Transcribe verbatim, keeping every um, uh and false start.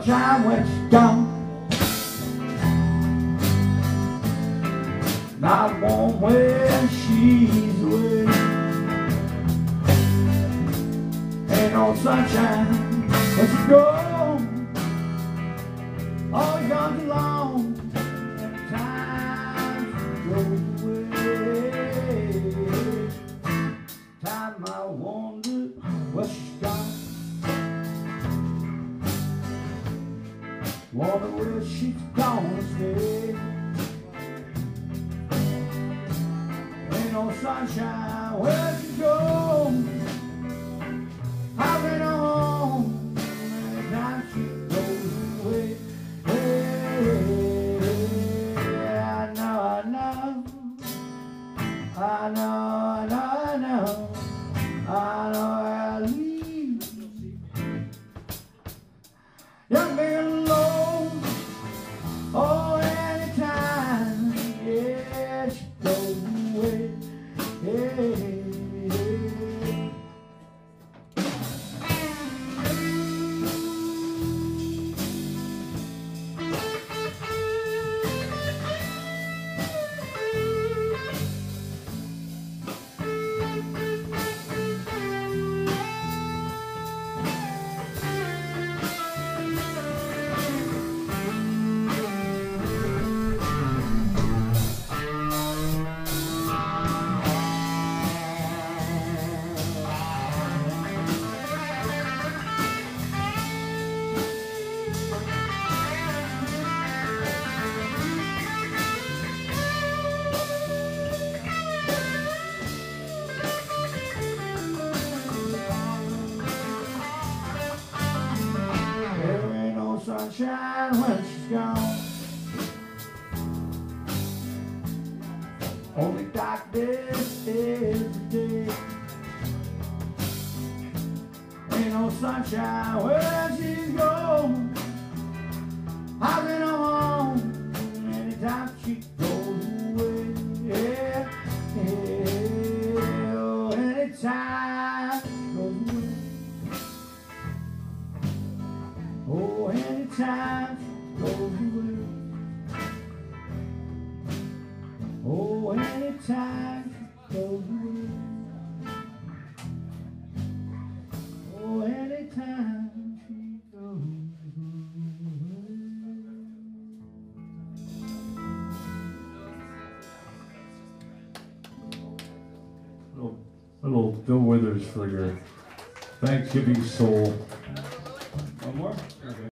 sunshine when she's gone. Not warm when she's away. Ain't no sunshine when she's gone. All gone too long. And time goes away. Time I wonder where she's gone. Wonder where she's gonna stay. Ain't no sunshine where she's gone. I've been home every time she goes away. Hey, I know, I know, I know, I know, I know, I know I'll leave. Young man alone, oh, anytime, yeah, she goes away. Hey, hey. Sunshine when she's gone. Only darkness every day. Ain't no sunshine when she's gone. I've been home anytime she goes away. Yeah, yeah, oh, anytime she goes away. Oh, anytime she goes away. Oh, anytime she goes away. Oh, anytime she goes away. Little, little Bill Withers for your Thanksgiving soul. One more? Okay.